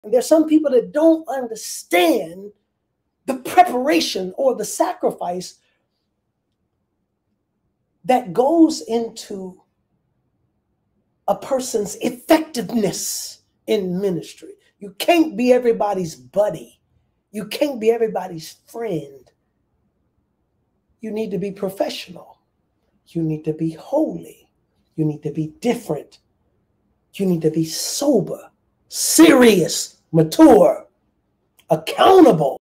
And there's some people that don't understand the preparation or the sacrifice that goes into a person's effectiveness in ministry. You can't be everybody's buddy. You can't be everybody's friend. You need to be professional. You need to be holy. You need to be different. You need to be sober, serious, mature, accountable.